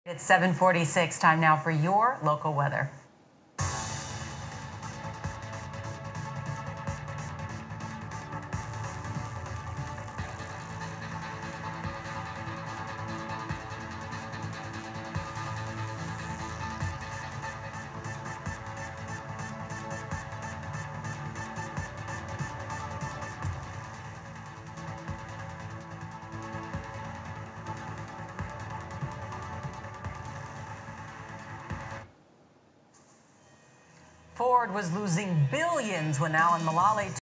It's 7:46, time now for your local weather. Ford was losing billions when Alan Mulally